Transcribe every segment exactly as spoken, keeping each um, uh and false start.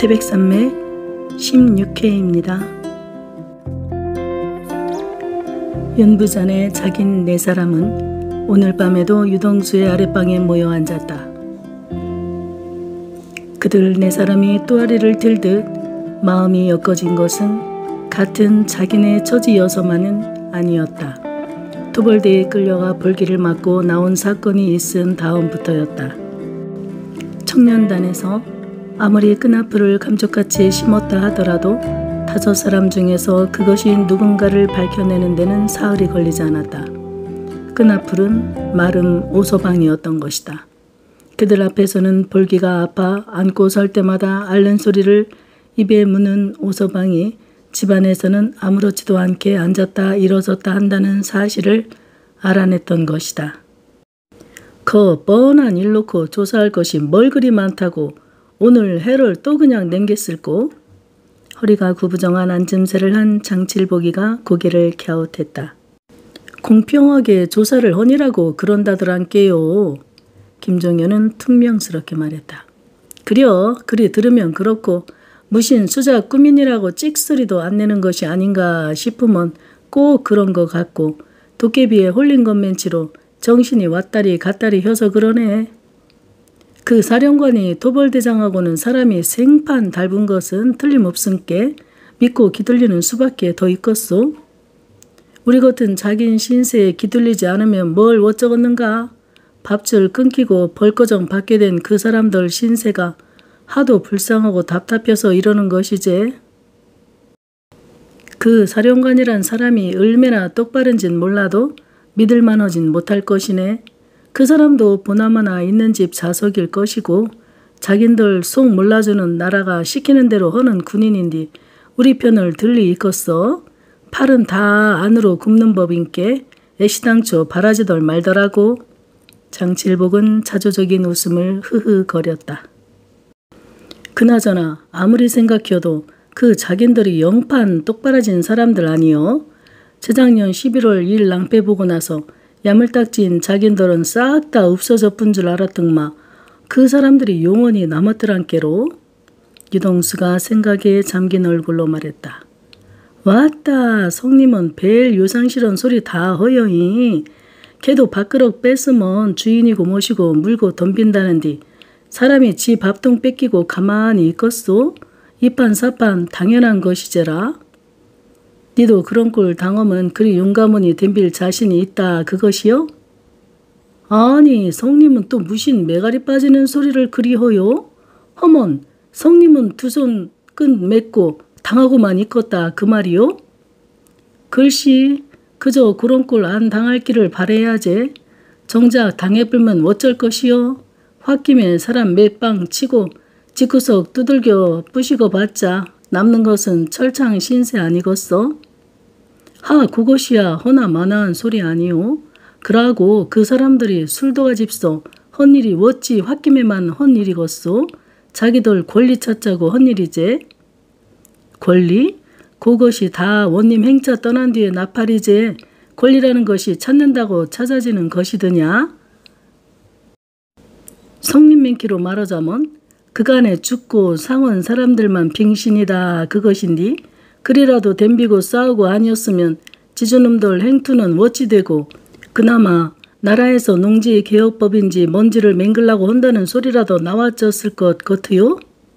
태백산맥 십육 회입니다. 연부전에 자긴 네 사람은 오늘 밤에도 유동수의 아랫방에 모여 앉았다. 그들 네 사람이 또아리를 들듯 마음이 엮어진 것은 같은 자기네 처지여서만은 아니었다. 토벌대에 끌려가 벌기를 맞고 나온 사건이 있은 다음부터였다. 청년단에서 아무리 끈앞풀을 감쪽같이 심었다 하더라도 다섯 사람 중에서 그것이 누군가를 밝혀내는 데는 사흘이 걸리지 않았다. 끈앞풀은 마름 오서방이었던 것이다. 그들 앞에서는 벌기가 아파 앉고 설 때마다 앓는 소리를 입에 무는 오서방이 집안에서는 아무렇지도 않게 앉았다 일어섰다 한다는 사실을 알아냈던 것이다. 그 뻔한 일 놓고 조사할 것이 뭘 그리 많다고 오늘 해를 또 그냥 남겼을꼬? 허리가 구부정한 앉음새를 한 장칠보기가 고개를 갸웃했다. 공평하게 조사를 허니라고 그런다더란께요. 김종현은 퉁명스럽게 말했다. 그려 그리 들으면 그렇고 무신 수작 꾸민이라고 찍소리도 안 내는 것이 아닌가 싶으면 꼭 그런 것 같고 도깨비에 홀린 것맨치로 정신이 왔다리 갔다리 혀서 그러네. 그 사령관이 도벌대장하고는 사람이 생판 닮은 것은 틀림없음께 믿고 기들리는 수밖에 더 있겠소. 우리 같은 자긴 신세에 기들리지 않으면 뭘 어쩌겠는가. 밥줄 끊기고 벌거정 받게 된 그 사람들 신세가 하도 불쌍하고 답답해서 이러는 것이지. 그 사령관이란 사람이 얼마나 똑바른진 몰라도 믿을만하진 못할 것이네. 그 사람도 보나마나 있는 집 자석일 것이고 자긴들 속 몰라주는 나라가 시키는 대로 하는 군인인데 우리 편을 들리 있겠어. 팔은 다 안으로 굽는 법인께 애시당초 바라지덜 말더라고. 장칠복은 자조적인 웃음을 흐흐거렸다. 그나저나 아무리 생각해도 그 자긴들이 영판 똑바라진 사람들 아니요. 재작년 십일월 일 낭패 보고 나서 야물딱진 자긴들은 싹 다 없어져 뿐 줄 알았던마. 그 사람들이 영원히 남았더란께로. 유동수가 생각에 잠긴 얼굴로 말했다. 왔다 성님은 벨 요상스런 소리 다 허여이. 걔도 밥그릇 뺐으면 주인이고 모시고 물고 덤빈다는디 사람이 지 밥통 뺏기고 가만히 있겠소? 이판사판 당연한 것이제라. 니도 그런 꼴 당하면 그리 용감하니 덤빌 자신이 있다 그것이요? 아니 성님은 또 무신 매가리 빠지는 소리를 그리 허요? 허먼 성님은 두 손 끈 맺고 당하고만 있겠다 그 말이요? 글씨 그저 그런 꼴 안 당할 기를 바래야지. 정작 당해불면 어쩔 것이요? 홧김에 사람 몇 방 치고 집구석 두들겨 부시고 봤자 남는 것은 철창 신세 아니겠어? 하 그것이야 허나 마나한 소리 아니오. 그러고 그 사람들이 술도가 집소 헛일이 어찌 홧김에만 헛일이겠소? 자기들 권리 찾자고 헛일이제. 권리? 그것이 다 원님 행차 떠난 뒤에 나팔이제. 권리라는 것이 찾는다고 찾아지는 것이더냐? 성님 맹키로 말하자면 그간에 죽고 상원 사람들만 빙신이다 그것인디 그리라도 덤비고 싸우고 아니었으면 지주놈들 행투는 어찌 되고 그나마 나라에서 농지 개혁법인지 뭔지를 맹글라고 한다는 소리라도 나왔었을 것 같으요?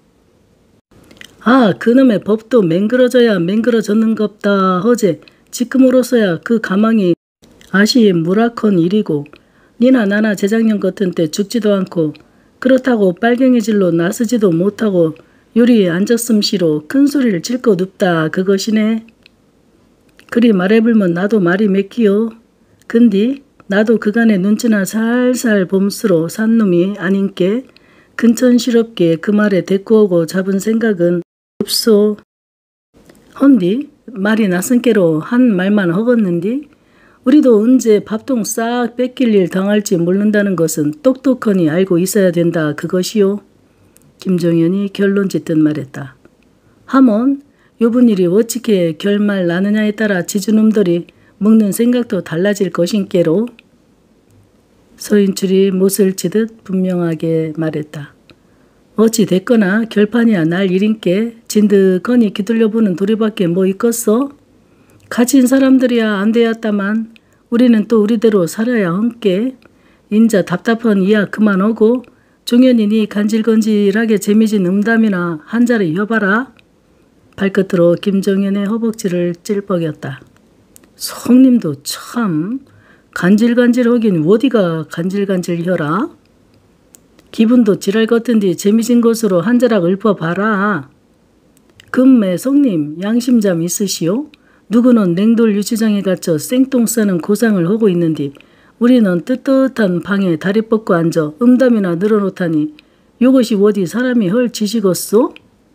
아 그놈의 법도 맹그러져야 맹그러졌는갑다 허제 지금으로서야 그 가망이 아시 무락한 일이고 니나 나나 재작년 같은 때 죽지도 않고 그렇다고 빨갱이질로 나서지도 못하고 요리에 앉았음시로 큰 소리를 칠 것 없다 그것이네. 그리 말해불면 나도 말이 맺기요. 근디 나도 그간의 눈치나 살살 봄수로 산 놈이 아닌께 근천스럽게 그 말에 대꾸하고 잡은 생각은 없소. 헌디 말이 나선께로 한 말만 허겄는디 우리도 언제 밥통 싹 뺏길 일 당할지 모른다는 것은 똑똑하니 알고 있어야 된다 그것이요. 김종현이 결론 짓듯 말했다. 하먼 요번 일이 어찌게 결말 나느냐에 따라 지주놈들이 먹는 생각도 달라질 것인께로. 서인출이 못을 치듯 분명하게 말했다. 어찌 됐거나 결판이야 날 일인께 진득거니 기들려보는 도리밖에 뭐 있겠어? 갇힌 사람들이야 안 되었다만 우리는 또 우리대로 살아야 함께. 인자 답답한 이야 그만 오고 종현이니 간질간질하게 재미진 음담이나 한 자리 여봐라. 발끝으로 김종현의 허벅지를 찔뻑였다. 성님도 참 간질간질하긴 어디가 간질간질혀라. 기분도 지랄 같은데 재미진 것으로 한 자락 읊어봐라. 금매 성님 양심잠 있으시오? 누구는 냉돌 유치장에 갇혀 생똥 싸는 고상을 하고 있는데 우리는 뜨뜻한 방에 다리 뻗고 앉아 음담이나 늘어놓다니 요것이 어디 사람이 헐 지시겠소?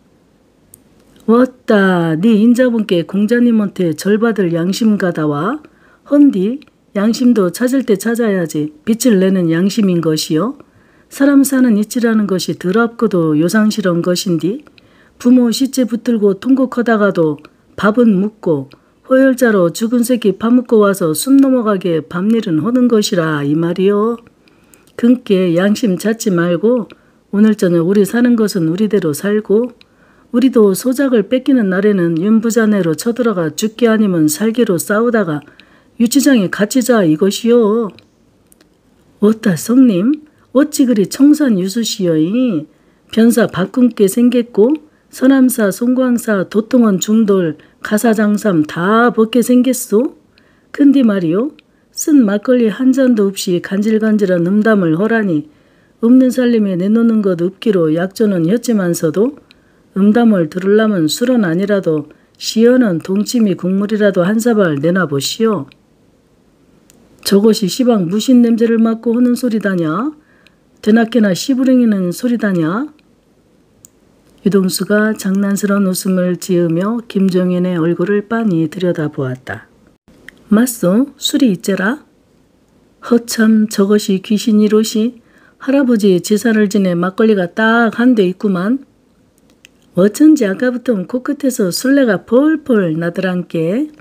왔다 네 인자분께 공자님한테 절받을 양심 가다와 헌디 양심도 찾을 때 찾아야지 빛을 내는 양심인 것이요. 사람 사는 이치라는 것이 더럽고도 요상스러운 것인디 부모 시체 붙들고 통곡하다가도 밥은 묻고 호열자로 죽은 새끼 파묻고 와서 숨 넘어가게 밤일은 하는 것이라 이 말이요. 그께 양심 찾지 말고 오늘 저녁 우리 사는 것은 우리대로 살고 우리도 소작을 뺏기는 날에는 윤부자네로 쳐들어가 죽기 아니면 살기로 싸우다가 유치장에 갇히자 이것이요. 어따 성님 어찌 그리 청산 유수시여이. 변사 바꿈게 생겼고 서남사 송광사 도통원 중돌 가사장삼 다 벗게 생겼소. 근데 말이요 쓴 막걸리 한 잔도 없이 간질간질한 음담을 허라니 없는 살림에 내놓는 것 없기로 약조는 였지만서도 음담을 들으려면 술은 아니라도 시원한 동치미 국물이라도 한 사발 내놔보시오. 저것이 시방 무신 냄새를 맡고 하는 소리다냐? 되나깨나 씨부랭이는 소리다냐? 유동수가 장난스러운 웃음을 지으며 김종현의 얼굴을 빤히 들여다보았다. 맞소? 술이 있제라? 허참 저것이 귀신이로시? 할아버지 제사를 지내 막걸리가 딱 한 대 있구만. 어쩐지 아까부터 코끝에서 술래가 폴폴 나더란께.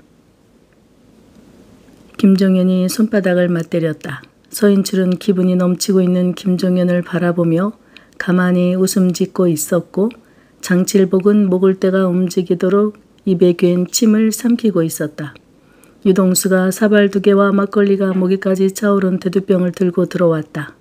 김종현이 손바닥을 맞대렸다. 서인출은 기분이 넘치고 있는 김종현을 바라보며 가만히 웃음 짓고 있었고 장칠복은 목을 대가 움직이도록 입에 괜 침을 삼키고 있었다. 유동수가 사발 두 개와 막걸리가 목에까지 차오른 대두병을 들고 들어왔다.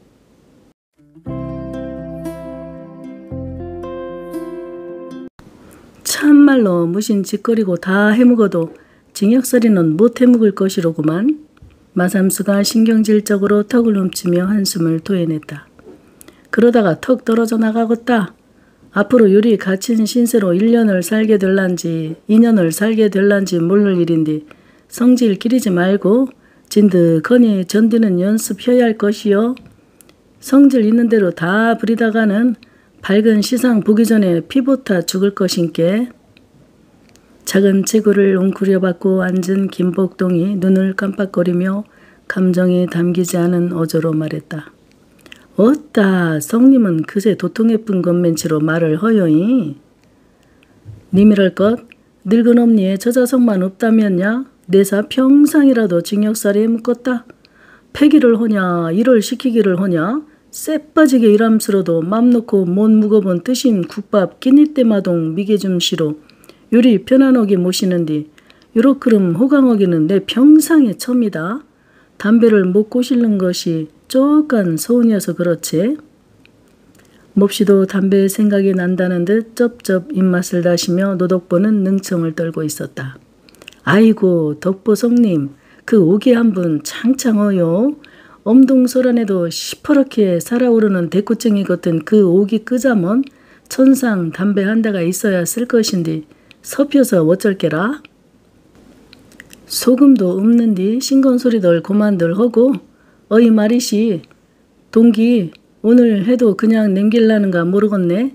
참말로 무신 짓거리고 다 해묵어도 징역살이는 못 해묵을 것이로구만. 마삼수가 신경질적으로 턱을 훔치며 한숨을 토해냈다. 그러다가 턱 떨어져 나가겠다. 앞으로 요리 갇힌 신세로 일 년을 살게 될란지 이 년을 살게 될란지 모를 일인데 성질 기리지 말고 진득하니 견디는 연습해야 할 것이요. 성질 있는 대로 다 부리다가는 밝은 시상 보기 전에 피보타 죽을 것인께. 작은 체구를 웅크려받고 앉은 김복동이 눈을 깜빡거리며 감정이 담기지 않은 어조로 말했다. 어따 성님은 그새 도통예쁜 건맨치로 말을 허여이. 님이랄 것 늙은 엄니에 저자성만 없다면야 내사 평상이라도 징역살이에 묶었다. 패기를 하냐 일을 시키기를 하냐 쎄빠지게 일함스러도 맘 놓고 못 묵어본 뜨신 국밥 끼니때마동 미개줌시로 요리 편안하게 모시는디 요렇그름 호강하기는 내 평상의 처입니다. 담배를 못 꼬실는 것이 쪼깐 서운이어서 그렇지. 몹시도 담배 생각이 난다는 듯 쩝쩝 입맛을 다시며 노덕보는 능청을 떨고 있었다. 아이고 덕보성님 그 오기 한 분 창창어요. 엄동설안에도 시퍼렇게 살아오르는 대꾸쟁이 같은 그 오기 끄자먼 천상 담배 한 대가 있어야 쓸 것인데 섭혀서 어쩔게라. 소금도 없는디 신건소리들 고만들 하고 어이 말이시 동기 오늘 해도 그냥 냉길라는가 모르겠네.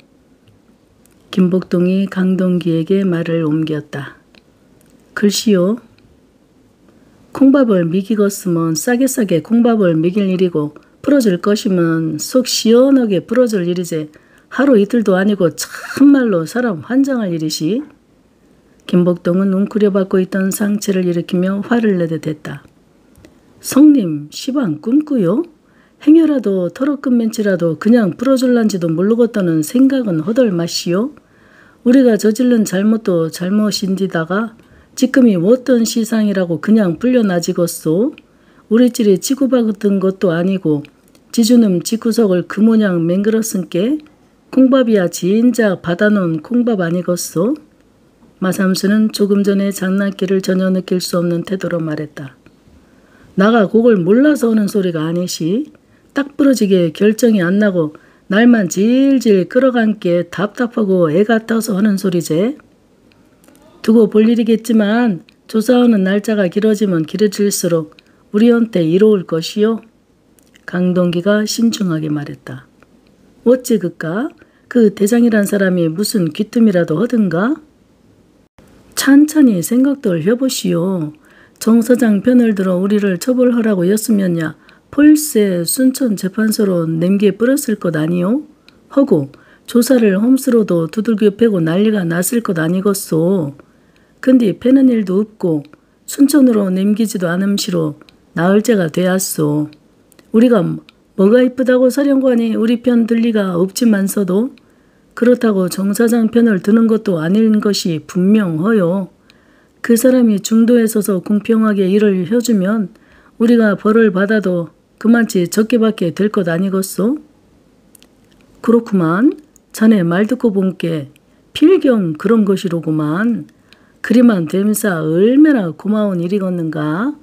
김복동이 강동기에게 말을 옮겼다. 글씨요. 콩밥을 미기겠으면 싸게 싸게 콩밥을 미길 일이고 풀어줄 것이면 속 시원하게 풀어줄 일이지 하루 이틀도 아니고 참말로 사람 환장할 일이시. 김복동은 웅크려받고 있던 상체를 일으키며 화를 내듯 했다. 성님 시방 꿈꾸요? 행여라도 털어끈 멘치라도 그냥 풀어줄란지도 모르겠다는 생각은 허덜 마시오. 우리가 저질른 잘못도 잘못인디다가 지금이 어떤 시상이라고 그냥 풀려나지겠소. 우리끼리 치고받은 것도 아니고 지주놈 집구석을 그 모양 맹글었은께 콩밥이야 진작 받아놓은 콩밥 아니겠소. 마삼수는 조금 전에 장난기를 전혀 느낄 수 없는 태도로 말했다. 나가 그걸 몰라서 하는 소리가 아니시. 딱 부러지게 결정이 안 나고 날만 질질 끌어감게 답답하고 애가 떠서 하는 소리제. 두고 볼 일이겠지만 조사하는 날짜가 길어지면 길어질수록 우리한테 이로울 것이요. 강동기가 신중하게 말했다. 어찌 그까? 그 대장이란 사람이 무슨 귀뜸이라도 하든가? 찬찬히 생각들 해보시오. 정 서장 편을 들어 우리를 처벌하라고 였으면야 폴세 순천 재판소로 냄기에 뿌렸을 것 아니오? 허고 조사를 홈스로도 두들겨 패고 난리가 났을 것 아니겠소. 근데 패는 일도 없고 순천으로 냄기지도 않음시로 나흘째가 되었소. 우리가 뭐가 이쁘다고 사령관이 우리 편 들 리가 없지만서도 그렇다고 정사장 편을 드는 것도 아닌 것이 분명허요. 그 사람이 중도에 서서 공평하게 일을 해주면 우리가 벌을 받아도 그만치 적게밖에 될 것 아니겠소? 그렇구만. 자네 말 듣고 본게 필경 그런 것이로구만. 그리만 됨사 얼마나 고마운 일이겠는가?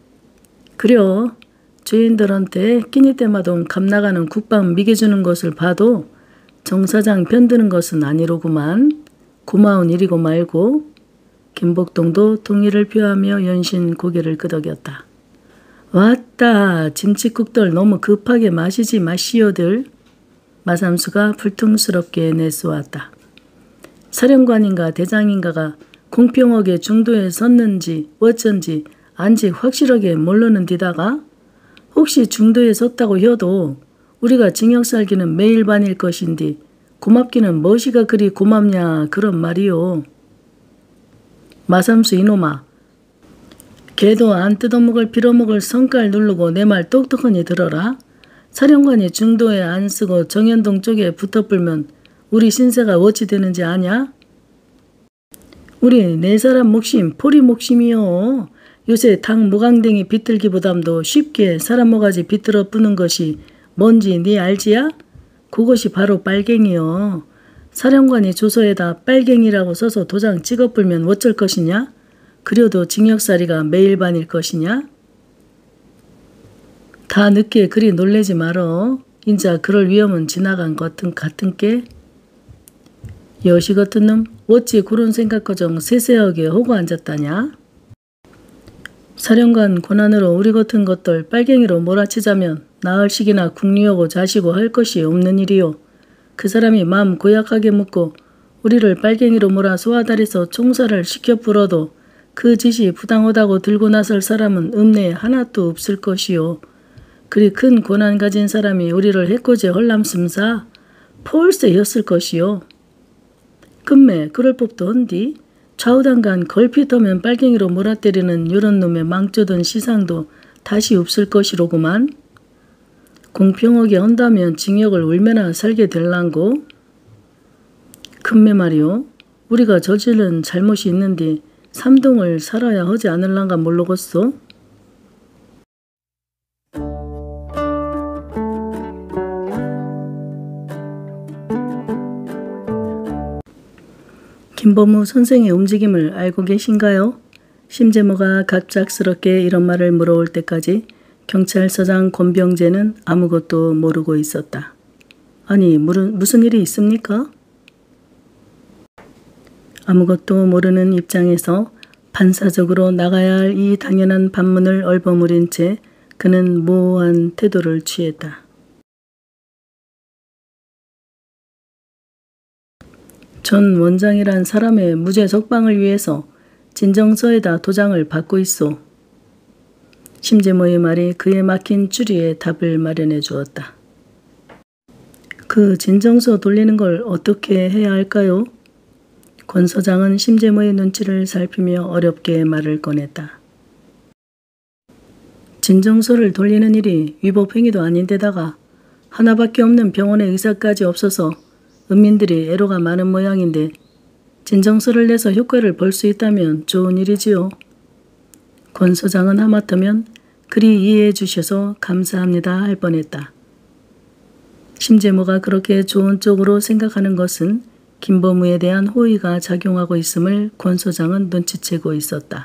그려. 주인들한테 끼니 때마다 값나가는 국밥 미개주는 것을 봐도 정사장 편드는 것은 아니로구만. 고마운 일이고 말고. 김복동도 동의를 표하며 연신 고개를 끄덕였다. 왔다. 짐치국들 너무 급하게 마시지 마시오들. 마삼수가 불퉁스럽게 내쏘았다. 사령관인가 대장인가가 공평하게 중도에 섰는지 어쩐지 안지 확실하게 모르는 디다가 혹시 중도에 섰다고 해도 우리가 징역 살기는 매일 반일 것인디 고맙기는 무엇이가 그리 고맙냐 그런 말이오. 마삼수 이놈아. 개도 안 뜯어먹을 빌어먹을 성깔 누르고 내 말 똑똑하니 들어라. 사령관이 중도에 안 쓰고 정현동 쪽에 붙어불면 우리 신세가 어찌 되는지 아냐? 우리 네 사람 목심 포리 목심이요. 요새 당 모강댕이 비틀기보담도 쉽게 사람 모가지 비틀어 뿌는 것이 뭔지 네 알지야? 그것이 바로 빨갱이요. 사령관이 조서에다 빨갱이라고 써서 도장 찍어 불면 어쩔 것이냐? 그려도 징역살이가 매일 반일 것이냐? 다 늦게 그리 놀래지 말어. 인자 그럴 위험은 지나간 것 같은 게. 여시 같은 놈 어찌 그런 생각거정 세세하게 하고 앉았다냐? 사령관 권한으로 우리 같은 것들 빨갱이로 몰아치자면 나흘씩이나 국리하고 자시고 할 것이 없는 일이요. 그 사람이 마음 고약하게 묻고 우리를 빨갱이로 몰아 소아다리서 총살을 시켜 불어도 그 짓이 부당하다고 들고 나설 사람은 읍내에 하나도 없을 것이요. 그리 큰 권한 가진 사람이 우리를 해코지 헐람슴사 폴세였을 것이요. 금매 그럴 법도 한디 좌우당간 걸핏하면 빨갱이로 몰아때리는 요런 놈의 망조던 시상도 다시 없을 것이로구만. 공평하게 한다면 징역을 얼마나 살게 될란고? 금매 말이요. 우리가 저지른 잘못이 있는데 삼동을 살아야 하지 않을란가 모르겠소? 김범우 선생의 움직임을 알고 계신가요? 심재모가 갑작스럽게 이런 말을 물어올 때까지 경찰서장 권병재는 아무것도 모르고 있었다. 아니, 무슨 일이 있습니까? 아무것도 모르는 입장에서 반사적으로 나가야 할 이 당연한 반문을 얼버무린 채 그는 모호한 태도를 취했다. 전 원장이란 사람의 무죄 석방을 위해서 진정서에다 도장을 받고 있소. 심재모의 말이 그에 막힌 추리에 답을 마련해 주었다. 그 진정서 돌리는 걸 어떻게 해야 할까요? 권 서장은 심재모의 눈치를 살피며 어렵게 말을 꺼냈다. 진정서를 돌리는 일이 위법행위도 아닌데다가 하나밖에 없는 병원의 의사까지 없어서 은민들이 애로가 많은 모양인데 진정서를 내서 효과를 볼 수 있다면 좋은 일이지요. 권 소장은 하마터면 그리 이해해 주셔서 감사합니다 할 뻔했다. 심재모가 그렇게 좋은 쪽으로 생각하는 것은 김범우에 대한 호의가 작용하고 있음을 권 소장은 눈치채고 있었다.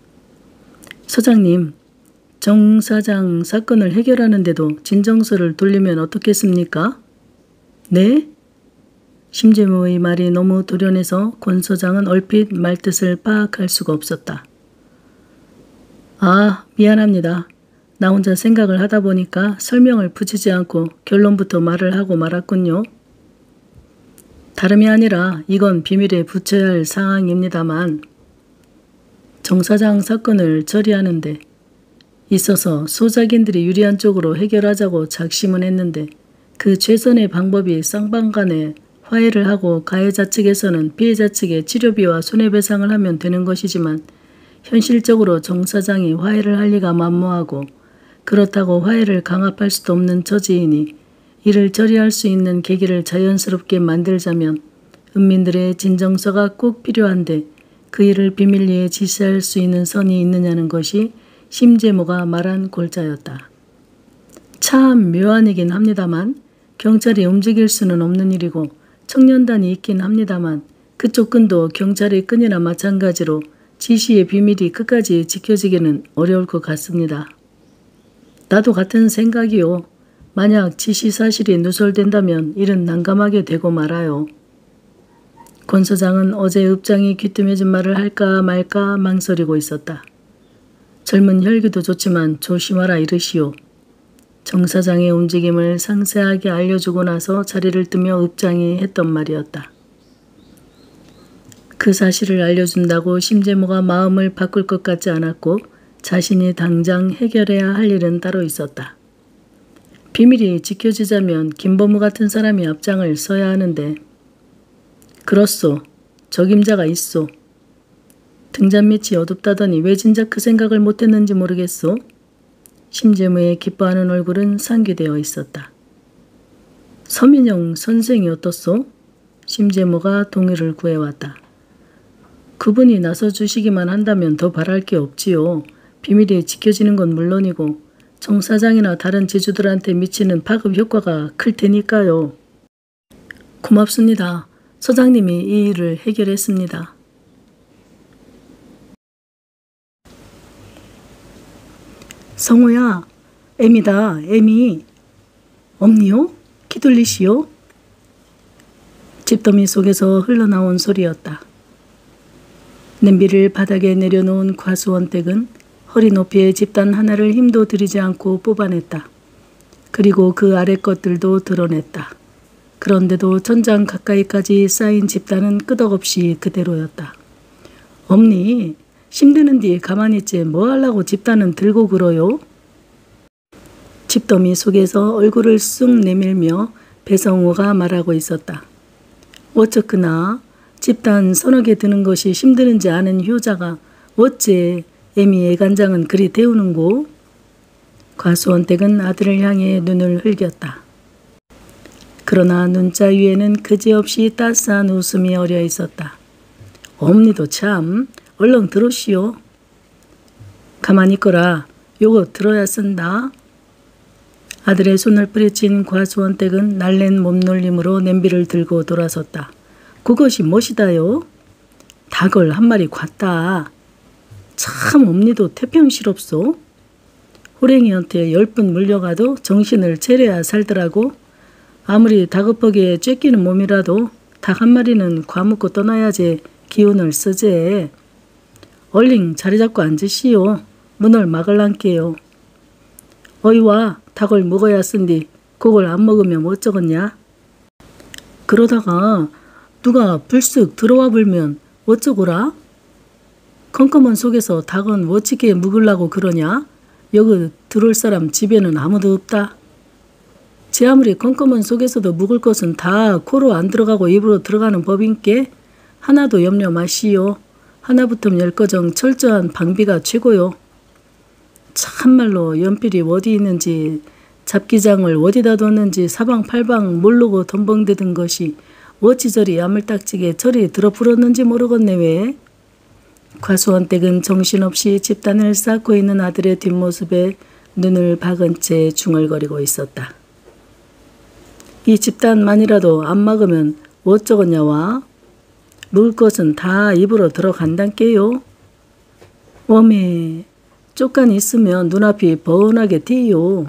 소장님, 정 사장 사건을 해결하는데도 진정서를 돌리면 어떻겠습니까? 네? 심재모의 말이 너무 도련해서 권 소장은 얼핏 말뜻을 파악할 수가 없었다. 아, 미안합니다. 나 혼자 생각을 하다 보니까 설명을 붙이지 않고 결론부터 말을 하고 말았군요. 다름이 아니라 이건 비밀에 붙여야 할 상황입니다만 정 사장 사건을 처리하는데 있어서 소작인들이 유리한 쪽으로 해결하자고 작심은 했는데 그 최선의 방법이 쌍방 간에 화해를 하고 가해자 측에서는 피해자 측에 치료비와 손해배상을 하면 되는 것이지만 현실적으로 정 사장이 화해를 할 리가 만무하고 그렇다고 화해를 강압할 수도 없는 처지이니 이를 처리할 수 있는 계기를 자연스럽게 만들자면 은민들의 진정서가 꼭 필요한데 그 일을 비밀리에 지시할 수 있는 선이 있느냐는 것이 심재모가 말한 골자였다. 참 묘한 얘긴 합니다만 경찰이 움직일 수는 없는 일이고 청년단이 있긴 합니다만 그쪽 끈도 경찰의 끈이나 마찬가지로 지시의 비밀이 끝까지 지켜지기는 어려울 것 같습니다. 나도 같은 생각이요. 만약 지시 사실이 누설된다면 일은 난감하게 되고 말아요. 권 소장은 어제 읍장이 귀뜸해준 말을 할까 말까 망설이고 있었다. 젊은 혈기도 좋지만 조심하라 이르시오. 정 사장의 움직임을 상세하게 알려주고 나서 자리를 뜨며 읍장이 했던 말이었다. 그 사실을 알려준다고 심재모가 마음을 바꿀 것 같지 않았고 자신이 당장 해결해야 할 일은 따로 있었다. 비밀이 지켜지자면 김범우 같은 사람이 앞장을 서야 하는데 그렇소. 적임자가 있소. 등잔 밑이 어둡다더니 왜 진작 그 생각을 못했는지 모르겠소. 심재무의 기뻐하는 얼굴은 상기되어 있었다. 서민영 선생이 어떻소? 심재무가 동의를 구해왔다. 그분이 나서주시기만 한다면 더 바랄 게 없지요. 비밀이 지켜지는 건 물론이고 정 사장이나 다른 지주들한테 미치는 파급 효과가 클 테니까요. 고맙습니다. 소장님이 이 일을 해결했습니다. 성우야, 애미다, 애미. 없니요? 기둘리시오? 집더미 속에서 흘러나온 소리였다. 냄비를 바닥에 내려놓은 과수원댁은 허리 높이의 집단 하나를 힘도 들이지 않고 뽑아냈다. 그리고 그 아래 것들도 드러냈다. 그런데도 천장 가까이까지 쌓인 집단은 끄덕없이 그대로였다. 엄니, 힘드는 뒤 가만히 있지 뭐 하려고 집단은 들고 그러요? 집더미 속에서 얼굴을 쑥 내밀며 배성우가 말하고 있었다. 어쩌구나 집단 서너 개 드는 것이 힘드는지 아는 효자가 어째 애미 애간장은 그리 데우는고? 과수원댁은 아들을 향해 눈을 흘겼다. 그러나 눈자 위에는 그지없이 따스한 웃음이 어려 있었다. 엄니도 참 얼렁 들으시오. 가만히 있거라. 요거 들어야 쓴다. 아들의 손을 뿌리친 과수원댁은 날랜 몸놀림으로 냄비를 들고 돌아섰다. 그것이 무엇이다요? 닭을 한 마리 풯다. 참 엄니도 태평스럽소. 호랭이한테 열 분 물려가도 정신을 차려야 살더라고. 아무리 다급하게 쬐끼는 몸이라도 닭 한 마리는 과묵고 떠나야지 기운을 쓰제. 얼른 자리 잡고 앉으시오. 문을 막을란께요. 어이와 닭을 먹어야 쓴디 그걸 안 먹으면 어쩌겠냐? 그러다가 누가 불쑥 들어와 불면 어쩌고라? 컴컴한 속에서 닭은 어찌게 묵으려고 그러냐? 여기 들어올 사람 집에는 아무도 없다. 제 아무리 컴컴한 속에서도 묵을 것은 다 코로 안 들어가고 입으로 들어가는 법인께 하나도 염려 마시오. 하나부터 열거정 철저한 방비가 최고요. 참말로 연필이 어디 있는지 잡기장을 어디다 뒀는지 사방팔방 모르고 덤벙대던 것이 어찌 저리 야물딱지게 저리 들어불었는지 모르겠네 왜. 과수원댁은 정신없이 집단을 쌓고 있는 아들의 뒷모습에 눈을 박은 채 중얼거리고 있었다. 이 집단만이라도 안 막으면 어쩌겠냐와. 먹을 것은 다 입으로 들어간단께요. 웜에 쪽간 있으면 눈앞이 번하게 띄요.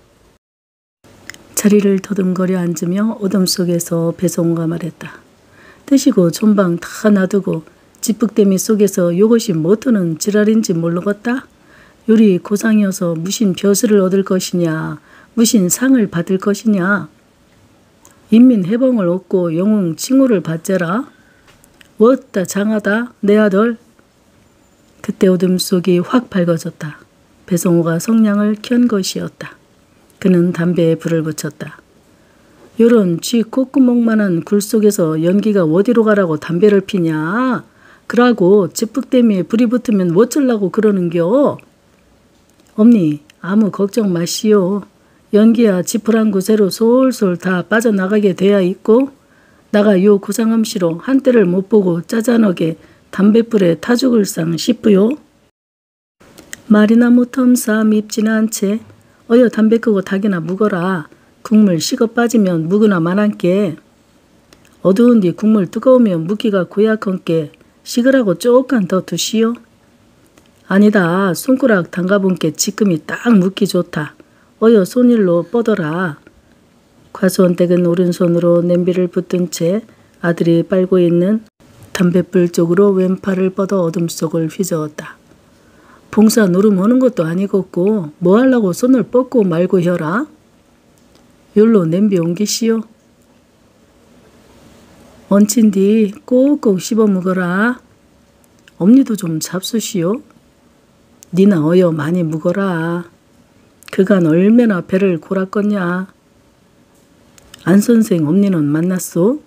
자리를 더듬거려 앉으며 어둠 속에서 배송우가 말했다. 드시고 존방 다 놔두고 지북대미 속에서 이것이 뭐더는 지랄인지 모르겠다. 요리 고상이어서 무슨 벼슬을 얻을 것이냐, 무슨 상을 받을 것이냐. 인민해방을 얻고 영웅 칭호를 받자라. 어따 장하다 내 아들. 그때 어둠 속이 확 밝아졌다. 배성우가 성냥을 켠 것이었다. 그는 담배에 불을 붙였다. 요런 쥐 콧구멍만한 굴 속에서 연기가 어디로 가라고 담배를 피냐. 그러고 지북대미에 불이 붙으면 어쩌려고 그러는겨. 엄니 아무 걱정 마시오. 연기야 지푸란 곳으로 솔솔 다 빠져나가게 돼야 있고 나가 요 고상함씨로 한때를 못 보고 짜잔하게 담뱃불에 타 죽을상 싶으요. 말이나 못함사 밉지는 않채 어여 담배 끄고 닭이나 묵어라. 국물 식어 빠지면 묵으나 만한께. 어두운 뒤 국물 뜨거우면 묵기가 고약한께 식으라고 조금 더 두시오. 아니다. 손가락 담가본께 지금이 딱 묵기 좋다. 어여 손일로 뻗어라. 과수원댁은 오른손으로 냄비를 붙든 채 아들이 빨고 있는 담뱃불 쪽으로 왼팔을 뻗어 어둠 속을 휘저었다. 봉사 노름 하는 것도 아니겠고 뭐 하려고 손을 뻗고 말고 혀라. 열로 냄비 옮기시오. 얹힌 뒤 꼭꼭 씹어 먹어라. 엄니도 좀 잡수시오. 니나 어여 많이 묵어라. 그간 얼마나 배를 골았겠냐. 안선생 엄니는 만났소?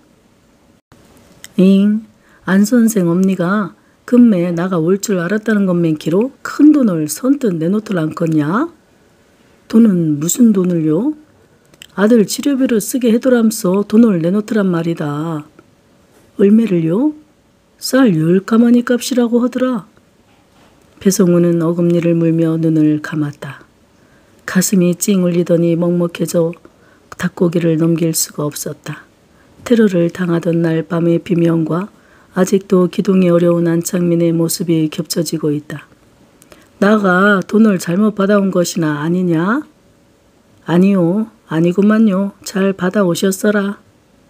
잉, 안선생 엄니가 금매 나가 올 줄 알았다는 것맨키로 큰 돈을 선뜻 내놓들 않겠냐? 돈은 무슨 돈을요? 아들 치료비로 쓰게 해두람소 돈을 내놓더란 말이다. 얼매를요? 쌀 열 가마니 값이라고 하더라. 배성우는 어금니를 물며 눈을 감았다. 가슴이 찡 울리더니 먹먹해져 닭고기를 넘길 수가 없었다. 테러를 당하던 날 밤의 비명과 아직도 기동이 어려운 안창민의 모습이 겹쳐지고 있다. 나가 돈을 잘못 받아온 것이나 아니냐? 아니요, 아니구만요. 잘 받아오셨어라.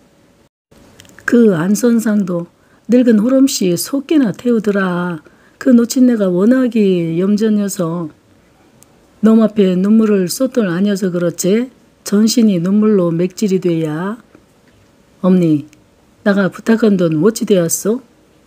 그 안선상도 늙은 호럼씨 속개나 태우더라. 그 노친네가 워낙이 염전여서 놈 앞에 눈물을 쏟들 아니어서 그렇지 전신이 눈물로 맥질이 돼야. 엄니, 나가 부탁한 돈 어찌 되었소?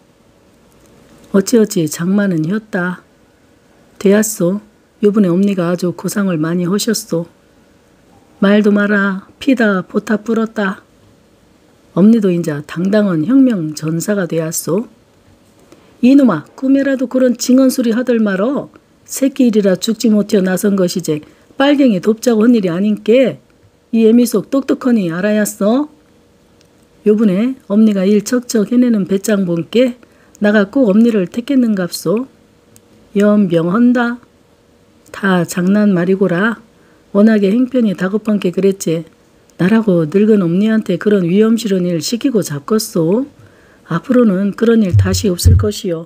어찌어찌 장만은 혔다. 되었소. 요번에 엄니가 아주 고상을 많이 하셨소. 말도 마라. 피다 보타 불었다. 엄니도 인자 당당한 혁명 전사가 되었소. 이놈아, 꿈에라도 그런 징언소리 하들 말어. 새끼 일이라 죽지 못해 나선 것이지 빨갱이 돕자고 한 일이 아닌께. 이 애미속 똑똑하니 알아야써. 요번에 엄니가 일 척척 해내는 배짱 본께 나가 꼭 엄니를 택했는갑소. 연병헌다. 다 장난 말이고라. 워낙에 행편이 다급한 게 그랬지. 나라고 늙은 엄니한테 그런 위험스러운 일 시키고 잡겠소. 앞으로는 그런 일 다시 없을 것이요.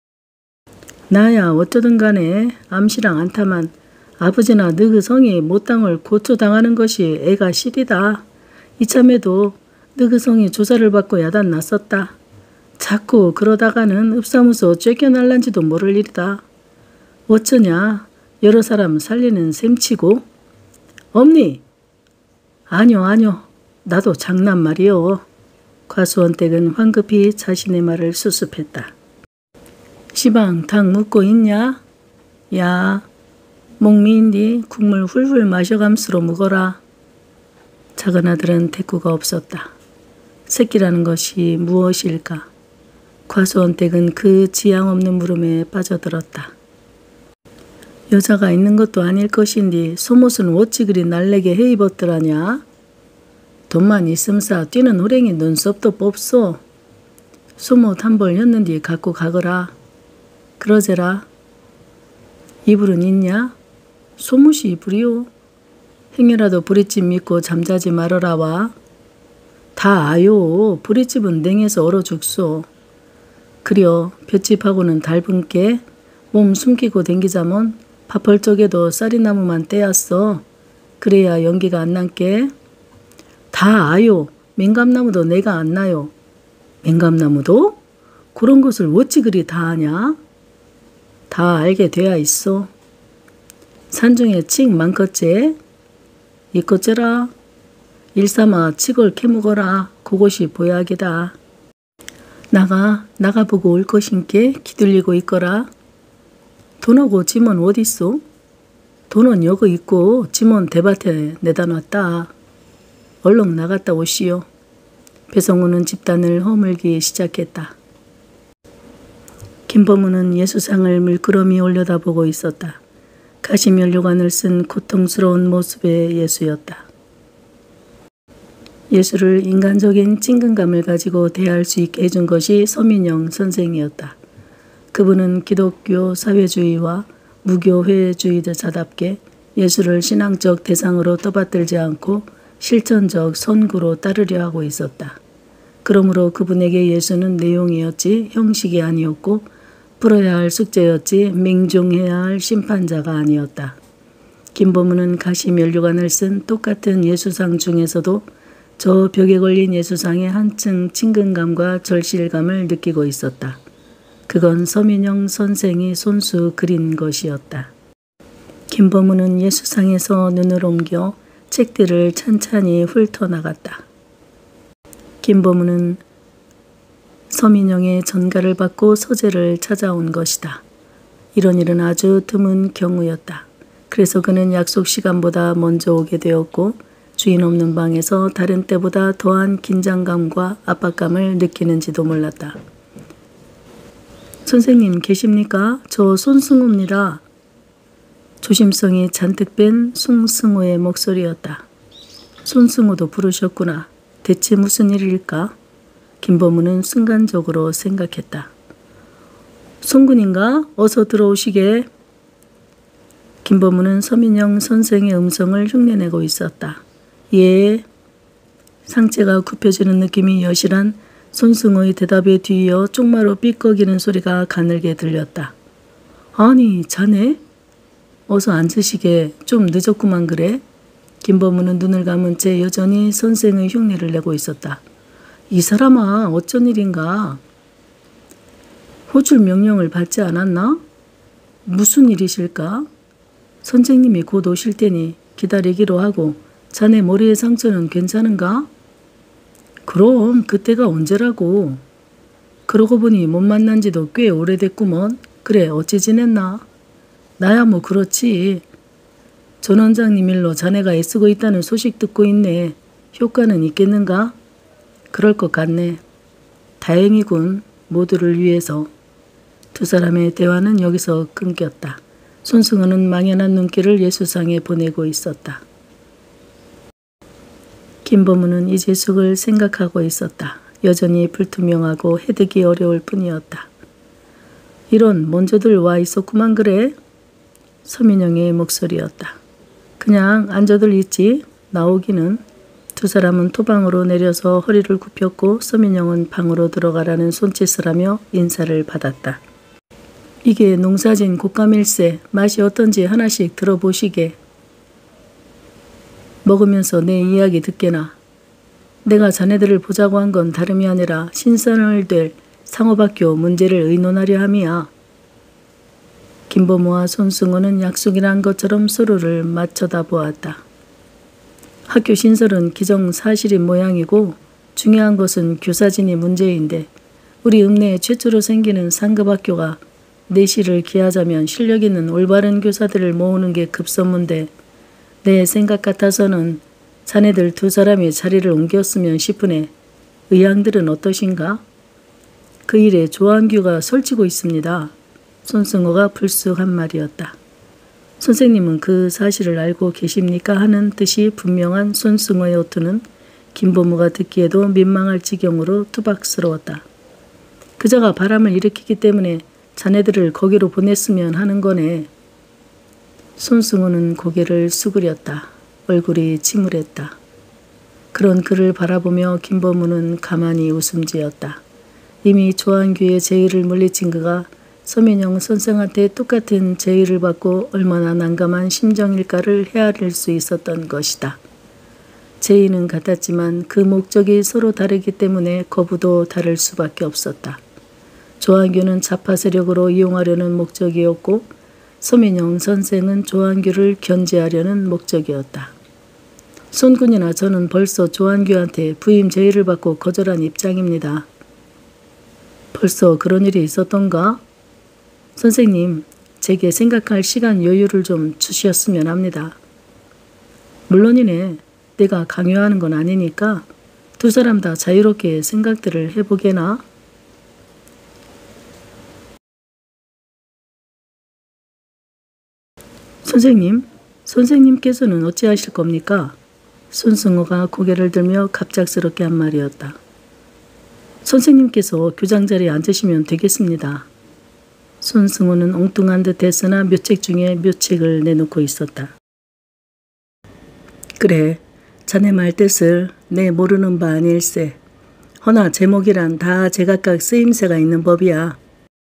나야 어쩌든 간에 암시랑 안타만 아버지나 너그 성이 못당을 고초당하는 것이 애가 실이다. 이참에도 너그 성이 조사를 받고 야단 났었다. 자꾸 그러다가는 읍사무소 쫓겨날란지도 모를 일이다. 어쩌냐. 여러 사람 살리는 셈치고. 엄니. 아뇨 아뇨. 나도 장난 말이요. 과수원댁은 황급히 자신의 말을 수습했다. 시방 닭 묵고 있냐? 야, 목미인디 국물 훌훌 마셔감수로 묵어라. 작은 아들은 대꾸가 없었다. 새끼라는 것이 무엇일까? 과수원댁은 그 지향 없는 물음에 빠져들었다. 여자가 있는 것도 아닐 것인데 속옷은 어찌 그리 날래게 해 입었더라냐. 돈만 있음사 뛰는 호랭이 눈썹도 뽑소. 속옷 한 벌 였는디 갖고 가거라. 그러제라. 이불은 있냐? 소못이 이불이요. 행여라도 부릿집 믿고 잠자지 말아라와. 다 아요. 부릿집은 냉해서 얼어 죽소. 그려 볏집하고는 닮은께 몸 숨기고 댕기자면 밥벌적에도 쌀이나무만 떼었어. 그래야 연기가 안 난께. 다 아요. 맹감나무도 내가 안 나요. 맹감나무도? 그런 것을 어찌 그리 다 아냐? 다 알게 돼야 있어. 산중에 칡 많겠제? 이것째라. 일삼아 칡을 캐먹어라. 그것이 보약이다. 나가 나가보고 올 것인께 기들리고 있거라. 돈하고 짐은 어딨소? 돈은 여기 있고 짐은 대밭에 내다 놨다. 얼른 나갔다 오시오. 배성우는 집단을 허물기 시작했다. 김범우는 예수상을 물끄러미 올려다보고 있었다. 가시면류관을 쓴 고통스러운 모습의 예수였다. 예수를 인간적인 친근감을 가지고 대할 수 있게 해준 것이 서민영 선생이었다. 그분은 기독교 사회주의와 무교회주의자답게 예수를 신앙적 대상으로 떠받들지 않고 실천적 선구로 따르려 하고 있었다. 그러므로 그분에게 예수는 내용이었지 형식이 아니었고 풀어야 할 숙제였지 맹종해야 할 심판자가 아니었다. 김범우는 가시면류관을 쓴 똑같은 예수상 중에서도 저 벽에 걸린 예수상에 한층 친근감과 절실감을 느끼고 있었다. 그건 서민영 선생이 손수 그린 것이었다. 김범우는 예수상에서 눈을 옮겨 책들을 찬찬히 훑어나갔다. 김범우는 서민영의 전가를 받고 서재를 찾아온 것이다. 이런 일은 아주 드문 경우였다. 그래서 그는 약속 시간보다 먼저 오게 되었고 주인 없는 방에서 다른 때보다 더한 긴장감과 압박감을 느끼는지도 몰랐다. 선생님 계십니까? 저 손승우입니다. 조심성이 잔뜩 뺀 송승우의 목소리였다. 손승우도 부르셨구나. 대체 무슨 일일까? 김범우는 순간적으로 생각했다. 송군인가? 어서 들어오시게. 김범우는 서민영 선생의 음성을 흉내내고 있었다. 예. 상체가 굽혀지는 느낌이 여실한 손승우의 대답에 뒤이어 쪽마로 삐걱이는 소리가 가늘게 들렸다. 아니 자네? 어서 앉으시게. 좀 늦었구만 그래. 김범우는 눈을 감은 채 여전히 선생의 흉내를 내고 있었다. 이 사람아 어쩐 일인가? 호출 명령을 받지 않았나? 무슨 일이실까? 선생님이 곧 오실 테니 기다리기로 하고 자네 머리의 상처는 괜찮은가? 그럼 그때가 언제라고. 그러고 보니 못 만난 지도 꽤 오래됐구먼. 그래 어찌 지냈나? 나야 뭐 그렇지. 전 원장님 일로 자네가 애쓰고 있다는 소식 듣고 있네. 효과는 있겠는가? 그럴 것 같네. 다행이군. 모두를 위해서. 두 사람의 대화는 여기서 끊겼다. 손승우는 망연한 눈길을 예수상에 보내고 있었다. 김범우는 이재숙을 생각하고 있었다. 여전히 불투명하고 해득이 어려울 뿐이었다. 이런 먼저들 와 있었구만 그래. 서민영의 목소리였다. 그냥 앉아들 있지. 나오기는. 두 사람은 토방으로 내려서 허리를 굽혔고 서민영은 방으로 들어가라는 손짓을 하며 인사를 받았다. 이게 농사진 곶감일세. 맛이 어떤지 하나씩 들어보시게. 먹으면서 내 이야기 듣게나. 내가 자네들을 보자고 한 건 다름이 아니라 신선을 될 상업학교 문제를 의논하려 함이야. 김범우와 손승우는 약속이란 것처럼 서로를 맞춰다 보았다. 학교 신설은 기정사실인 모양이고 중요한 것은 교사진이 문제인데 우리 읍내에 최초로 생기는 상급학교가 내실을 기하자면 실력 있는 올바른 교사들을 모으는 게 급선무인데 내 생각 같아서는 자네들 두 사람이 자리를 옮겼으면 싶으네. 의향들은 어떠신가? 그 일에 조한규가 설치고 있습니다. 손승호가 불쑥 한 말이었다. 선생님은 그 사실을 알고 계십니까? 하는 듯이 분명한 손승호의 어투는 김보무가 듣기에도 민망할 지경으로 투박스러웠다. 그자가 바람을 일으키기 때문에 자네들을 거기로 보냈으면 하는 거네. 손승호는 고개를 수그렸다. 얼굴이 침울했다. 그런 그를 바라보며 김보무는 가만히 웃음 지었다. 이미 조한규의 제의를 물리친 그가 서민영 선생한테 똑같은 제의를 받고 얼마나 난감한 심정일까를 헤아릴 수 있었던 것이다. 제의는 같았지만 그 목적이 서로 다르기 때문에 거부도 다를 수밖에 없었다. 조한규는 자파 세력으로 이용하려는 목적이었고 서민영 선생은 조한규를 견제하려는 목적이었다. 손군이나 저는 벌써 조한규한테 부임 제의를 받고 거절한 입장입니다. 벌써 그런 일이 있었던가? 선생님, 제게 생각할 시간 여유를 좀 주셨으면 합니다. 물론이네. 내가 강요하는 건 아니니까 두 사람 다 자유롭게 생각들을 해보게나. 선생님, 선생님께서는 어찌하실 겁니까? 손승호가 고개를 들며 갑작스럽게 한 말이었다. 선생님께서 교장 자리에 앉으시면 되겠습니다. 손승호는 엉뚱한 듯 했으나 묘책 중에 묘책을 내놓고 있었다. 그래, 자네 말 뜻을 내 모르는 바 아닐세. 허나 제목이란 다 제각각 쓰임새가 있는 법이야.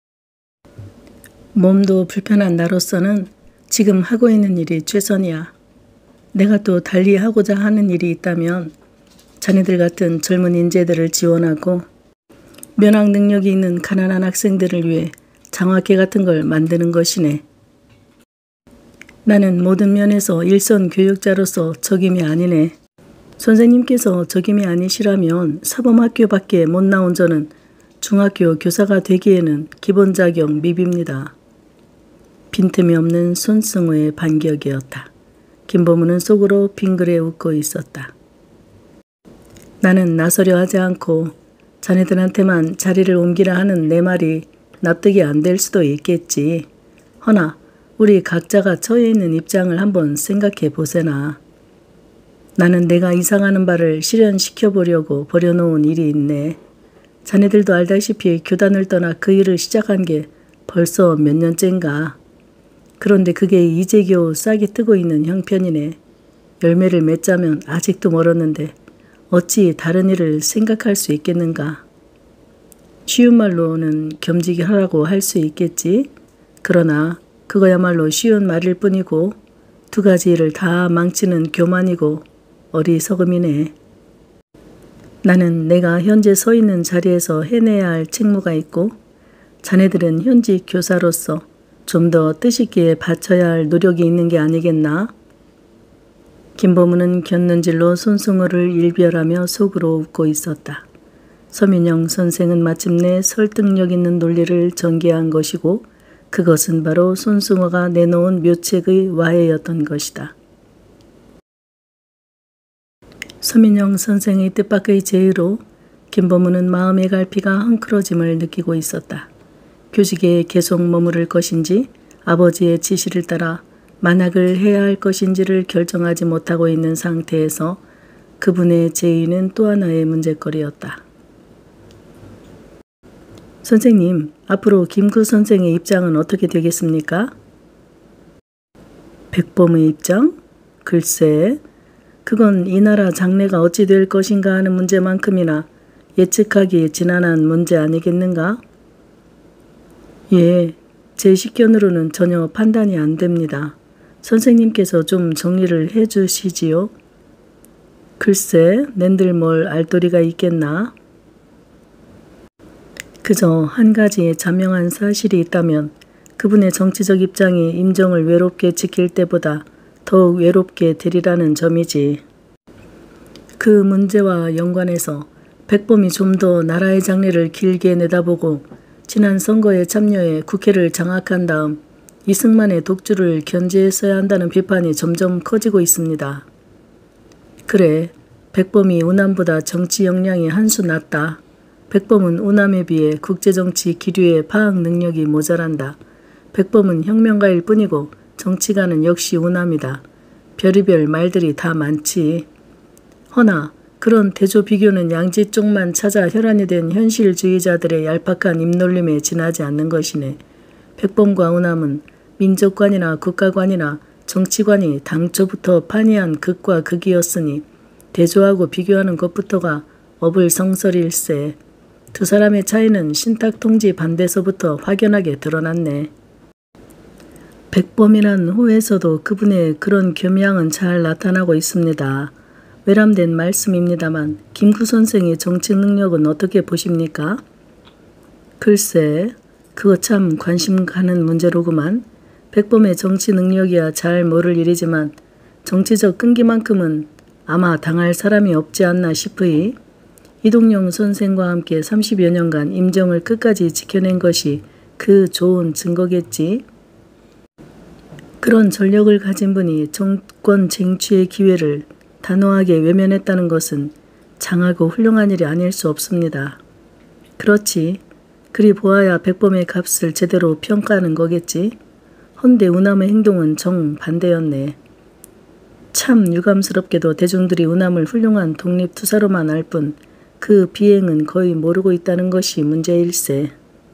몸도 불편한 나로서는 지금 하고 있는 일이 최선이야. 내가 또 달리 하고자 하는 일이 있다면 자네들 같은 젊은 인재들을 지원하고 면학 능력이 있는 가난한 학생들을 위해 장학회 같은 걸 만드는 것이네. 나는 모든 면에서 일선 교육자로서 적임이 아니네. 선생님께서 적임이 아니시라면 사범학교밖에 못 나온 저는 중학교 교사가 되기에는 기본 자격 미비입니다. 빈틈이 없는 손승호의 반격이었다. 김보무는 속으로 빙그레 웃고 있었다. 나는 나서려 하지 않고 자네들한테만 자리를 옮기라 하는 내 말이 납득이 안 될 수도 있겠지. 허나 우리 각자가 처해 있는 입장을 한번 생각해 보세나. 나는 내가 이상하는 바를 실현시켜 보려고 벌여놓은 일이 있네. 자네들도 알다시피 교단을 떠나 그 일을 시작한 게 벌써 몇 년째인가. 그런데 그게 이제 겨우 싹이 트고 있는 형편이네. 열매를 맺자면 아직도 멀었는데 어찌 다른 일을 생각할 수 있겠는가. 쉬운 말로는 겸직이 하라고 할 수 있겠지. 그러나 그거야말로 쉬운 말일 뿐이고 두 가지 일을 다 망치는 교만이고 어리석음이네. 나는 내가 현재 서 있는 자리에서 해내야 할 책무가 있고 자네들은 현직 교사로서 좀 더 뜻있게 바쳐야 할 노력이 있는 게 아니겠나? 김보무는 곁눈질로 손승호를 일별하며 속으로 웃고 있었다. 서민영 선생은 마침내 설득력 있는 논리를 전개한 것이고 그것은 바로 손승호가 내놓은 묘책의 와해였던 것이다. 서민영 선생의 뜻밖의 제의로 김보무는 마음의 갈피가 헝클어짐을 느끼고 있었다. 교직에 계속 머무를 것인지 아버지의 지시를 따라 만학을 해야 할 것인지를 결정하지 못하고 있는 상태에서 그분의 제의는 또 하나의 문제거리였다. 선생님, 앞으로 김구 선생의 입장은 어떻게 되겠습니까? 백범의 입장? 글쎄, 그건 이 나라 장래가 어찌 될 것인가 하는 문제만큼이나 예측하기 지난한 문제 아니겠는가? 예, 제 식견으로는 전혀 판단이 안 됩니다. 선생님께서 좀 정리를 해 주시지요. 글쎄, 낸들 뭘 알 도리가 있겠나? 그저 한 가지 자명한 사실이 있다면 그분의 정치적 입장이 임정을 외롭게 지킬 때보다 더욱 외롭게 되리라는 점이지. 그 문제와 연관해서 백범이 좀 더 나라의 장래를 길게 내다보고 지난 선거에 참여해 국회를 장악한 다음 이승만의 독주를 견제했어야 한다는 비판이 점점 커지고 있습니다. 그래, 백범이 우남보다 정치 역량이 한 수 낮다. 백범은 우남에 비해 국제정치 기류의 파악 능력이 모자란다. 백범은 혁명가일 뿐이고 정치가는 역시 우남이다. 별의별 말들이 다 많지. 허나 그런 대조 비교는 양지 쪽만 찾아 혈안이 된 현실주의자들의 얄팍한 입놀림에 지나지 않는 것이네. 백범과 우남은 민족관이나 국가관이나 정치관이 당초부터 판이한 극과 극이었으니 대조하고 비교하는 것부터가 어불성설일세. 두 사람의 차이는 신탁통지 반대서부터 확연하게 드러났네. 백범이란 호에서도 그분의 그런 겸양은 잘 나타나고 있습니다. 외람된 말씀입니다만 김구 선생의 정치 능력은 어떻게 보십니까? 글쎄, 그거 참 관심 가는 문제로구만. 백범의 정치 능력이야 잘 모를 일이지만 정치적 끈기만큼은 아마 당할 사람이 없지 않나 싶으이. 이동영 선생과 함께 삼십여 년간 임정을 끝까지 지켜낸 것이 그 좋은 증거겠지. 그런 전력을 가진 분이 정권 쟁취의 기회를 단호하게 외면했다는 것은 장하고 훌륭한 일이 아닐 수 없습니다. 그렇지. 그리 보아야 백범의 값을 제대로 평가하는 거겠지. 헌데 우남의 행동은 정반대였네. 참 유감스럽게도 대중들이 우남을 훌륭한 독립투사로만 알 뿐 그 비행은 거의 모르고 있다는 것이 문제일세.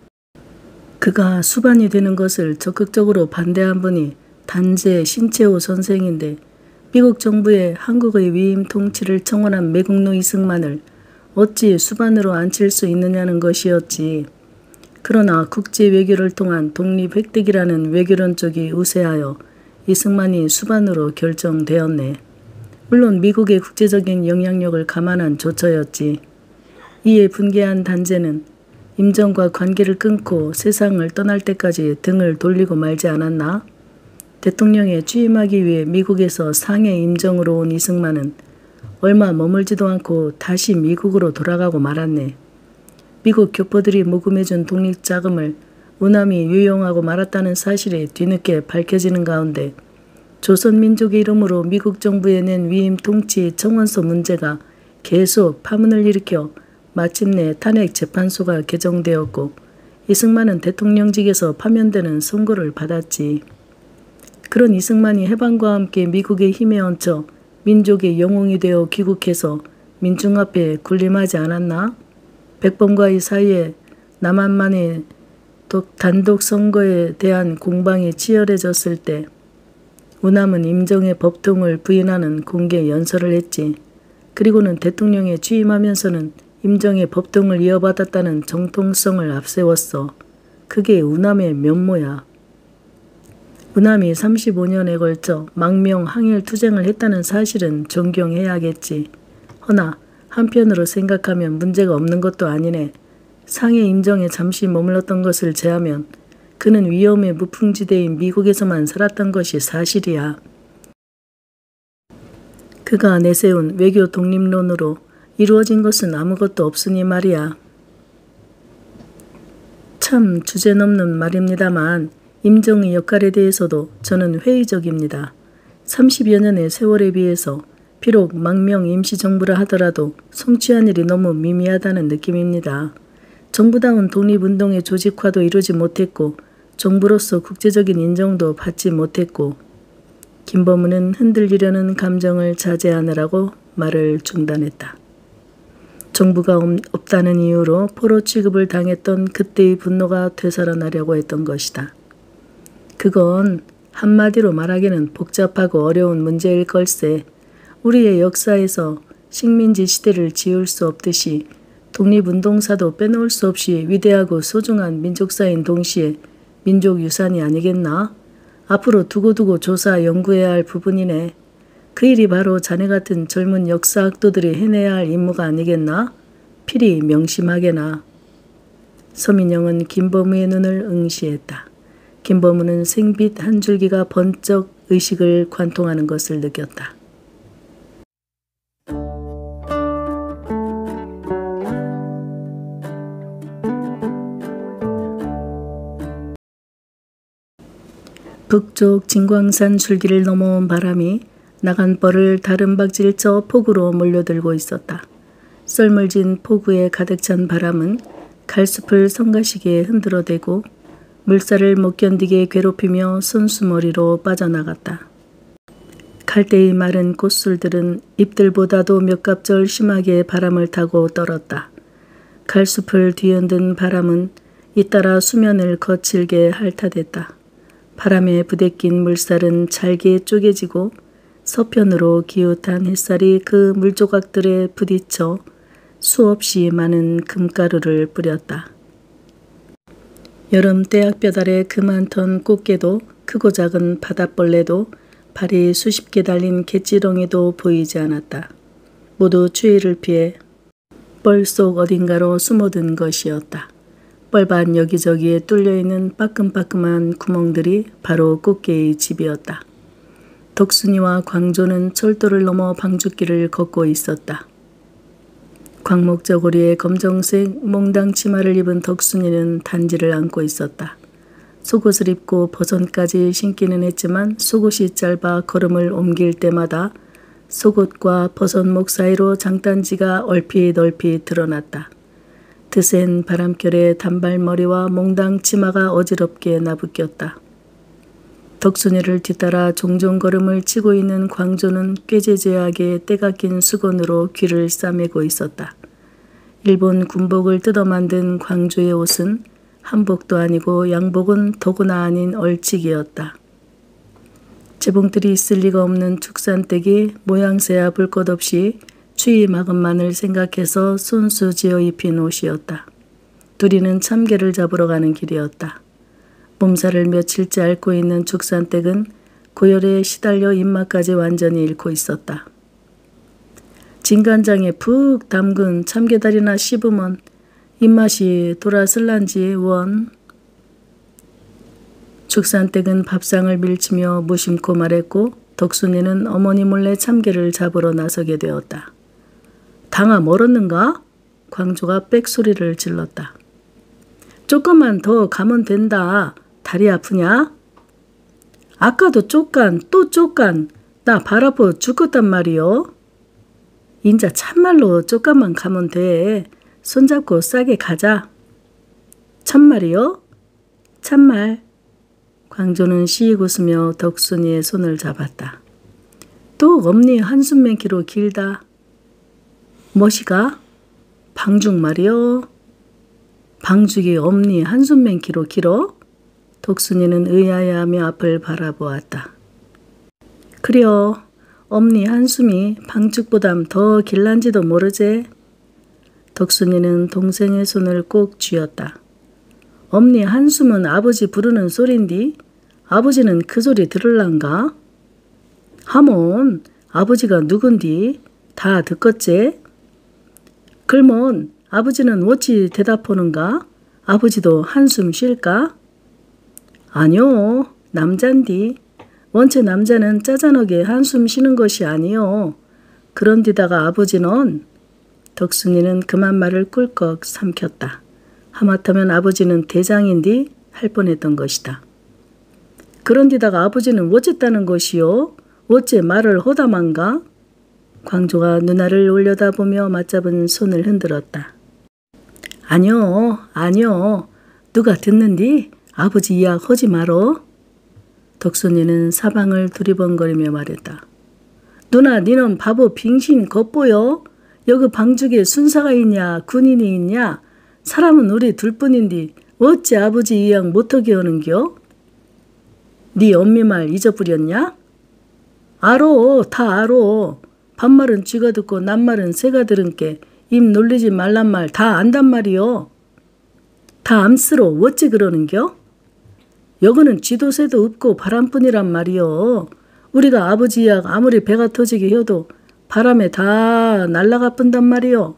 그가 수반이 되는 것을 적극적으로 반대한 분이 단재 신채호 선생인데 미국 정부의 한국의 위임 통치를 청원한 매국노 이승만을 어찌 수반으로 앉힐 수 있느냐는 것이었지. 그러나 국제 외교를 통한 독립 획득이라는 외교론 쪽이 우세하여 이승만이 수반으로 결정되었네. 물론 미국의 국제적인 영향력을 감안한 조처였지. 이에 분개한 단재는 임정과 관계를 끊고 세상을 떠날 때까지 등을 돌리고 말지 않았나? 대통령에 취임하기 위해 미국에서 상해 임정으로 온 이승만은 얼마 머물지도 않고 다시 미국으로 돌아가고 말았네. 미국 교포들이 모금해준 독립자금을 우남이 유용하고 말았다는 사실이 뒤늦게 밝혀지는 가운데 조선민족의 이름으로 미국 정부에 낸 위임 통치 청원서 문제가 계속 파문을 일으켜 마침내 탄핵 재판소가 개정되었고 이승만은 대통령직에서 파면되는 선고를 받았지. 그런 이승만이 해방과 함께 미국의 힘에 얹혀 민족의 영웅이 되어 귀국해서 민중 앞에 군림하지 않았나? 백범과의 사이에 남한만의 단독 선거에 대한 공방이 치열해졌을 때 우남은 임정의 법통을 부인하는 공개 연설을 했지. 그리고는 대통령에 취임하면서는 임정의 법통을 이어받았다는 정통성을 앞세웠어. 그게 우남의 면모야. 우남이 삼십오 년에 걸쳐 망명 항일 투쟁을 했다는 사실은 존경해야겠지. 허나 한편으로 생각하면 문제가 없는 것도 아니네. 상해 임정에 잠시 머물렀던 것을 제하면 그는 위험의 무풍지대인 미국에서만 살았던 것이 사실이야. 그가 내세운 외교 독립론으로 이루어진 것은 아무것도 없으니 말이야. 참 주제넘는 말입니다만 임정의 역할에 대해서도 저는 회의적입니다. 삼십여 년의 세월에 비해서 비록 망명 임시정부라 하더라도 성취한 일이 너무 미미하다는 느낌입니다. 정부다운 독립운동의 조직화도 이루지 못했고 정부로서 국제적인 인정도 받지 못했고 김범우는 흔들리려는 감정을 자제하느라고 말을 중단했다. 정부가 없다는 이유로 포로 취급을 당했던 그때의 분노가 되살아나려고 했던 것이다. 그건 한마디로 말하기는 복잡하고 어려운 문제일 걸세. 우리의 역사에서 식민지 시대를 지울 수 없듯이 독립운동사도 빼놓을 수 없이 위대하고 소중한 민족사인 동시에 민족유산이 아니겠나? 앞으로 두고두고 조사 연구해야 할 부분이네. 그 일이 바로 자네 같은 젊은 역사학도들이 해내야 할 임무가 아니겠나? 필히 명심하게나. 서민영은 김범우의 눈을 응시했다. 김범우는 생빛 한 줄기가 번쩍 의식을 관통하는 것을 느꼈다. 북쪽 진광산 줄기를 넘어온 바람이 나간 뻘을 다른 박질저 폭우로 몰려들고 있었다. 썰물진 폭우에 가득 찬 바람은 갈숲을 성가시게 흔들어대고 물살을 못 견디게 괴롭히며 손수머리로 빠져나갔다. 갈대의 마른 꽃술들은 잎들보다도 몇 갑절 심하게 바람을 타고 떨었다. 갈숲을 뒤흔든 바람은 잇따라 수면을 거칠게 핥아댔다. 바람에 부대낀 물살은 잘게 쪼개지고 서편으로 기웃한 햇살이 그 물조각들에 부딪혀 수없이 많은 금가루를 뿌렸다. 여름 떼약볕 아래 그만 턴 꽃게도 크고 작은 바닷벌레도 발이 수십 개 달린 갯지렁이도 보이지 않았다. 모두 추위를 피해 뻘 속 어딘가로 숨어든 것이었다. 뻘밭 여기저기에 뚫려있는 빠끔빠끔한 구멍들이 바로 꽃게의 집이었다. 덕순이와 광조는 철도를 넘어 방죽길을 걷고 있었다. 광목저고리에 검정색 몽당 치마를 입은 덕순이는 단지를 안고 있었다. 속옷을 입고 버선까지 신기는 했지만 속옷이 짧아 걸음을 옮길 때마다 속옷과 버선목 사이로 장단지가 얼핏 얼핏 드러났다. 드센 바람결에 단발머리와 몽당 치마가 어지럽게 나부꼈다. 덕순이를 뒤따라 종종 걸음을 치고 있는 광조는 꾀죄죄하게 때가 낀 수건으로 귀를 싸매고 있었다. 일본 군복을 뜯어 만든 광조의 옷은 한복도 아니고 양복은 더구나 아닌 얼치기였다. 재봉틀이 있을 리가 없는 축산댁이 모양새야 볼 것 없이 추위 막음만을 생각해서 손수 지어 입힌 옷이었다. 둘이는 참개를 잡으러 가는 길이었다. 몸살을 며칠째 앓고 있는 축산댁은 고열에 시달려 입맛까지 완전히 잃고 있었다. 진간장에 푹 담근 참개다리나 씹으면 입맛이 돌아설란지 원. 축산댁은 밥상을 밀치며 무심코 말했고 덕순이는 어머니 몰래 참개를 잡으러 나서게 되었다. 당아 멀었는가? 광조가 빽소리를 질렀다. 조금만 더 가면 된다. 다리 아프냐? 아까도 쪽간 또 쪽간 나 발 아파 죽겠단 말이요. 인자 참말로 쪽간만 가면 돼. 손잡고 싸게 가자. 참말이요? 참말. 광조는 시익 웃으며 덕순이의 손을 잡았다. 또 엄니 한숨 맹키로 길다. 뭐시가? 방죽 말이요. 방죽이 엄니 한숨 맹키로 길어? 덕순이는 의아해하며 앞을 바라보았다. 그려 엄니 한숨이 방죽보담 더 길란지도 모르제. 덕순이는 동생의 손을 꼭 쥐었다. 엄니 한숨은 아버지 부르는 소린디 아버지는 그 소리 들을란가? 하몬 아버지가 누군디 다 듣겄제? 글먼 아버지는 어찌 대답하는가? 아버지도 한숨 쉴까? 아니요 남잔디. 원체 남자는 짜잔하게 한숨 쉬는 것이 아니요. 그런디다가 아버지는 덕순이는 그만 말을 꿀꺽 삼켰다. 하마터면 아버지는 대장인디 할 뻔했던 것이다. 그런디다가 아버지는 어쨌다는 것이요? 어째 말을 허담한가? 광조가 누나를 올려다보며 맞잡은 손을 흔들었다. 아니요 아니요 누가 듣는디? 아버지 이야기 하지 말어. 덕순이는 사방을 두리번거리며 말했다. 누나 니는 바보 빙신 겉보여? 여기 방죽에 순사가 있냐 군인이 있냐? 사람은 우리 둘뿐인디 어찌 아버지 이양 못하게 하는겨? 네 엄미 말 잊어버렸냐? 알어 다 알어. 반말은 쥐가 듣고 낱말은 새가 들은께 입 놀리지 말란 말 다 안단 말이여. 다 암스러 어찌 그러는겨? 여기는 쥐도 새도 없고 바람뿐이란 말이여. 우리가 아버지 이야기 아무리 배가 터지게 해도 바람에 다 날라가 뿐단 말이여.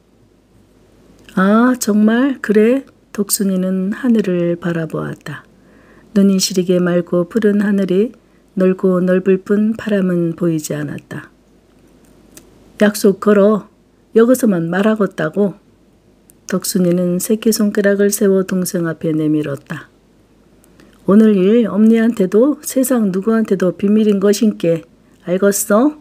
아 정말 그래? 덕순이는 하늘을 바라보았다. 눈이 시리게 맑고 푸른 하늘이 넓고 넓을 뿐 바람은 보이지 않았다. 약속 걸어. 여기서만 말하겠다고. 덕순이는 새끼손가락을 세워 동생 앞에 내밀었다. 오늘 일 엄니한테도 세상 누구한테도 비밀인 것인께 알겠어?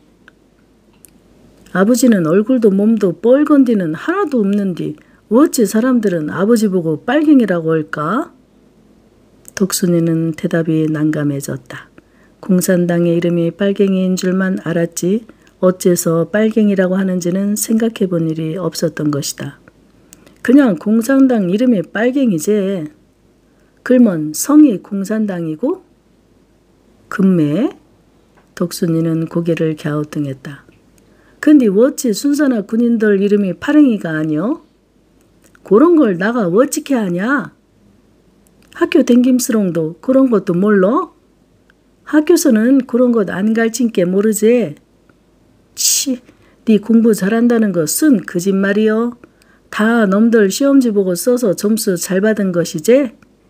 아버지는 얼굴도 몸도 뻘건디는 하나도 없는디 어찌 사람들은 아버지 보고 빨갱이라고 할까? 독순이는 대답이 난감해졌다. 공산당의 이름이 빨갱이인 줄만 알았지 어째서 빨갱이라고 하는지는 생각해 본 일이 없었던 것이다. 그냥 공산당 이름이 빨갱이지. 글먼 성이 공산당이고? 금매? 독순이는 고개를 갸우뚱했다. 근데 어찌 순사나 군인들 이름이 파랭이가 아니여? 그런 걸 나가 어찌게 하냐? 학교 댕김스롱도 그런 것도 몰라? 학교에서는 그런 것 안 가르친게 모르지? 치, 네 공부 잘한다는 거 쓴 거짓말이여. 다 놈들 시험지 보고 써서 점수 잘 받은 것이지?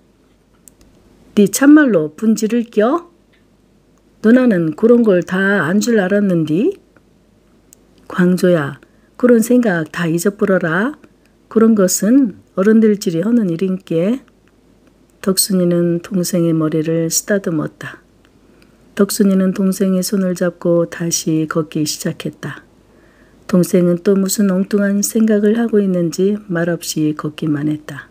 네 참말로 분지를 껴? 누나는 그런 걸 다 안 줄 알았는디? 광조야, 그런 생각 다 잊어버려라. 그런 것은 어른들끼리 하는 일인께. 덕순이는 동생의 머리를 쓰다듬었다. 덕순이는 동생의 손을 잡고 다시 걷기 시작했다. 동생은 또 무슨 엉뚱한 생각을 하고 있는지 말없이 걷기만 했다.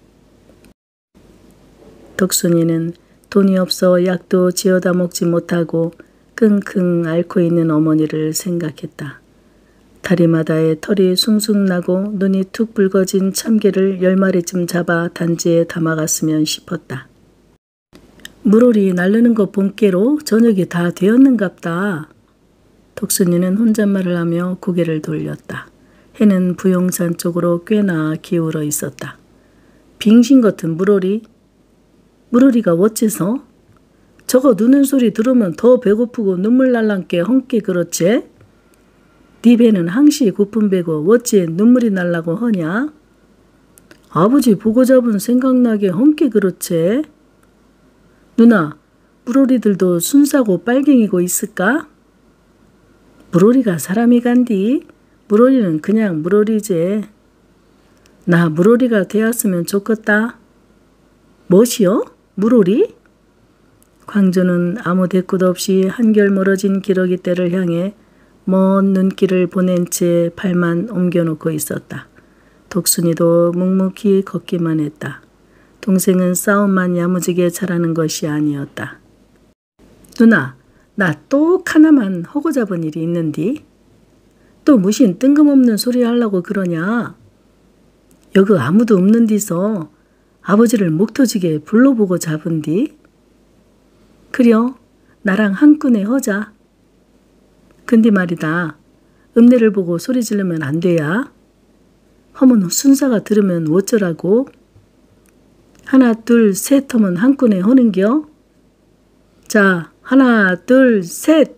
덕순이는 돈이 없어 약도 지어다 먹지 못하고 끙끙 앓고 있는 어머니를 생각했다. 다리마다에 털이 숭숭 나고 눈이 툭 붉어진 참개를 열 마리쯤 잡아 단지에 담아갔으면 싶었다. 물오리 날르는 거 본께로 저녁이 다 되었는갑다. 덕순이는 혼잣말을 하며 고개를 돌렸다. 해는 부용산 쪽으로 꽤나 기울어 있었다. 빙신 같은 물오리? 물오리가 어째서? 저거 누는 소리 들으면 더 배고프고 눈물 날란께 헝께 그렇지? 네 배는 항시 고픈 배고 어찌 눈물이 날라고 허냐? 아버지 보고 잡은 생각나게 헝께 그렇지? 누나, 물오리들도 순사고 빨갱이고 있을까? 물오리가 사람이 간디? 물오리는 그냥 물오리지. 나 물오리가 되었으면 좋겠다. 뭐시여? 물오리? 광조는 아무 대꾸도 없이 한결 멀어진 기러기 떼를 향해 먼 눈길을 보낸 채 발만 옮겨놓고 있었다. 독순이도 묵묵히 걷기만 했다. 동생은 싸움만 야무지게 잘하는 것이 아니었다. 누나, 나 또 하나만 허고 잡은 일이 있는디? 또 무슨 뜬금없는 소리 하려고 그러냐? 여기 아무도 없는 데서 아버지를 목 터지게 불러보고 잡은디? 그려, 나랑 한끈에 허자. 근데 말이다, 읍내를 보고 소리 지르면 안 돼야. 허문 순사가 들으면 어쩌라고? 하나 둘 셋 하면 한끈에 허는겨? 자, 하나 둘 셋!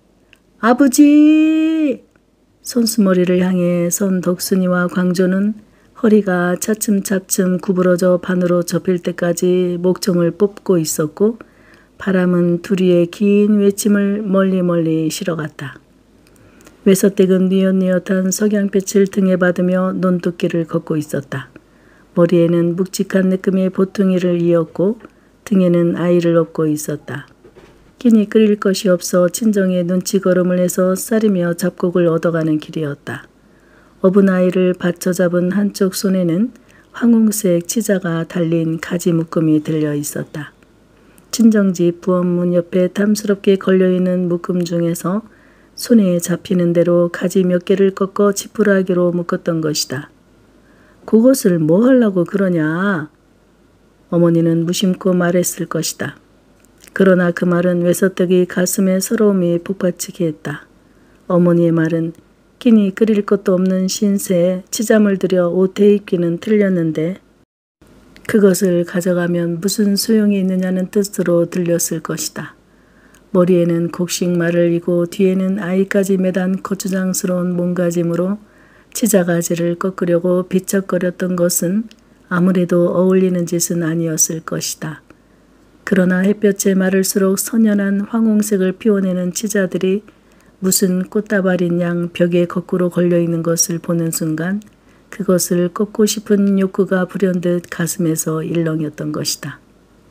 아버지! 손수머리를 향해 선 덕순이와 광조는 허리가 차츰차츰 구부러져 반으로 접힐 때까지 목청을 뽑고 있었고 바람은 두리의 긴 외침을 멀리 멀리 실어갔다. 외서댁은 뉘엿뉘엿한 석양빛을 등에 받으며 논두길을 걷고 있었다. 머리에는 묵직한 느낌의 보퉁이를 이었고 등에는 아이를 업고 있었다. 끼니 끓일 것이 없어 친정에 눈치걸음을 해서 쌀이며 잡곡을 얻어가는 길이었다. 업은 아이를 받쳐 잡은 한쪽 손에는 황홍색 치자가 달린 가지 묶음이 들려 있었다. 친정집 부엌문 옆에 탐스럽게 걸려있는 묶음 중에서 손에 잡히는 대로 가지 몇 개를 꺾어 지푸라기로 묶었던 것이다. 그것을 뭐 하려고 그러냐? 어머니는 무심코 말했을 것이다. 그러나 그 말은 외서떡이 가슴에 서러움이 북받치게 했다. 어머니의 말은 끼니 끓일 것도 없는 신세에 치잠을 들여 옷에 입기는 틀렸는데 그것을 가져가면 무슨 소용이 있느냐는 뜻으로 들렸을 것이다. 머리에는 곡식 말을 이고 뒤에는 아이까지 매단 거추장스러운 몸가짐으로 치자가지를 꺾으려고 비척거렸던 것은 아무래도 어울리는 짓은 아니었을 것이다. 그러나 햇볕에 마를수록 선연한 황홍색을 피워내는 치자들이 무슨 꽃다발인 양 벽에 거꾸로 걸려있는 것을 보는 순간 그것을 꺾고 싶은 욕구가 불현듯 가슴에서 일렁였던 것이다.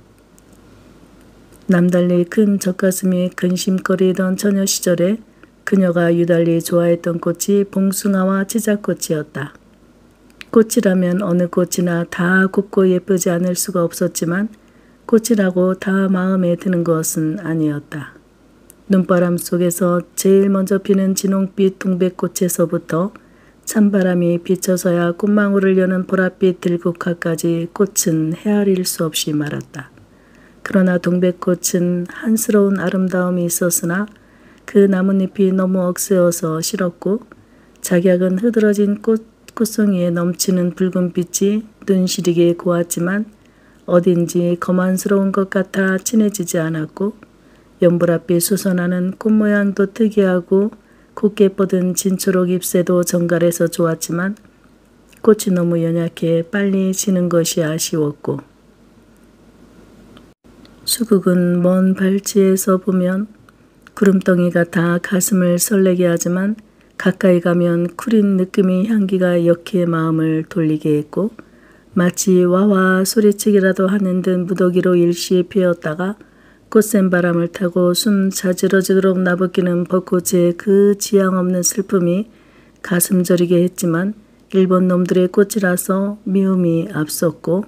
남달리 큰 젖가슴이 근심거리던 처녀 시절에 그녀가 유달리 좋아했던 꽃이 봉숭아와 치자꽃이었다. 꽃이라면 어느 꽃이나 다 곱고 예쁘지 않을 수가 없었지만 꽃이라고 다 마음에 드는 것은 아니었다. 눈바람 속에서 제일 먼저 피는 진홍빛 동백꽃에서부터 찬바람이 비쳐서야 꽃망울을 여는 보랏빛 들국화까지 꽃은 헤아릴 수 없이 말았다. 그러나 동백꽃은 한스러운 아름다움이 있었으나 그 나뭇잎이 너무 억세어서 싫었고 작약은 흐드러진 꽃, 꽃송이에 넘치는 붉은빛이 눈시리게 고왔지만 어딘지 거만스러운 것 같아 친해지지 않았고 연보랏빛 수선하는 꽃 모양도 특이하고 곱게 뻗은 진초록 잎새도 정갈해서 좋았지만 꽃이 너무 연약해 빨리 지는 것이 아쉬웠고 수국은 먼 발치에서 보면 구름덩이 같아 가슴을 설레게 하지만 가까이 가면 쿠린 느낌의 향기가 역해 마음을 돌리게 했고 마치 와와 소리치기라도 하는 듯 무더기로 일시에 피었다가 꽃샘 바람을 타고 숨 자지러지도록 나부끼는 벚꽃의 그 지향 없는 슬픔이 가슴 저리게 했지만 일본 놈들의 꽃이라서 미움이 앞섰고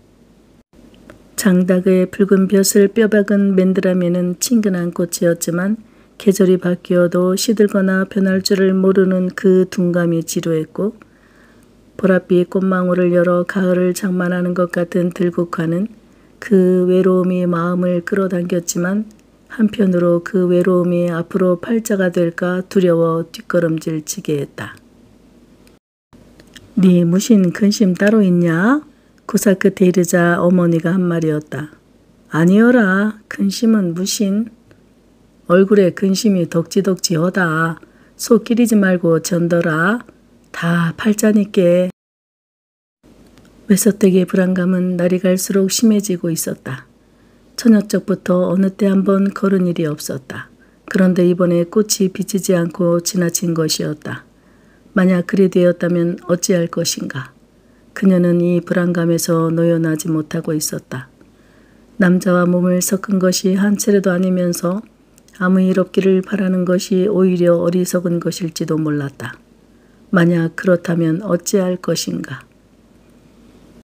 장닭의 붉은 벼슬 뼈박은 맨드라미는 친근한 꽃이었지만 계절이 바뀌어도 시들거나 변할 줄을 모르는 그 둔감이 지루했고 보랏빛 꽃망울을 열어 가을을 장만하는 것 같은 들국화는 그 외로움이 마음을 끌어당겼지만 한편으로 그 외로움이 앞으로 팔자가 될까 두려워 뒷걸음질 치게 했다. 네 무신 근심 따로 있냐? 고사 끝에 이르자 어머니가 한 말이었다. 아니어라. 근심은 무신. 얼굴에 근심이 덕지덕지하다. 속 끼리지 말고 전더라. 다 팔자니께. 외서택의 불안감은 날이 갈수록 심해지고 있었다. 처녀적부터 어느 때 한번 걸은 일이 없었다. 그런데 이번에 꽃이 비치지 않고 지나친 것이었다. 만약 그리 되었다면 어찌할 것인가. 그녀는 이 불안감에서 노여나지 못하고 있었다. 남자와 몸을 섞은 것이 한 차례도 아니면서 아무 일 없기를 바라는 것이 오히려 어리석은 것일지도 몰랐다. 만약 그렇다면 어찌할 것인가.